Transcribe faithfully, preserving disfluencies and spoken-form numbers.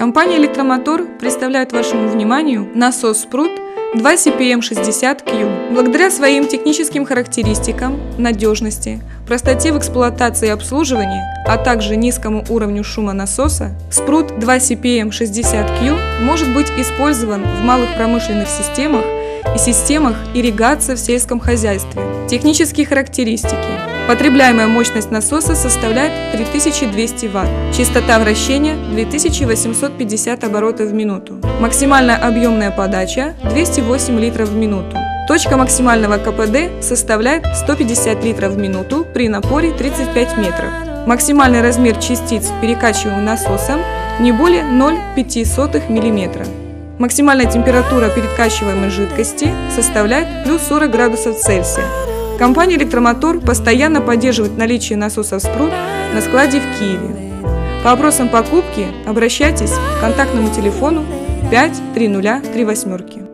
Компания «Электромотор» представляет вашему вниманию насос «Спрут» два си пи эм шестьдесят кью. Благодаря своим техническим характеристикам, надежности, простоте в эксплуатации и обслуживании, а также низкому уровню шума насоса, «Спрут» два си пи эм шестьдесят кью может быть использован в малых промышленных системах и системах ирригации в сельском хозяйстве. Технические характеристики. Потребляемая мощность насоса составляет три тысячи двести ватт. Частота вращения две тысячи восемьсот пятьдесят оборотов в минуту. Максимальная объемная подача двести восемь литров в минуту. Точка максимального ка пэ дэ составляет сто пятьдесят литров в минуту при напоре тридцать пять метров. Максимальный размер частиц, перекачиваемым насосом, не более ноль целых пять десятых миллиметра. Максимальная температура перекачиваемой жидкости составляет плюс сорок градусов Цельсия. Компания «Электромотор» постоянно поддерживает наличие насосов «Спрут» на складе в Киеве. По вопросам покупки обращайтесь к контактному телефону пять три нуля три восьмерки.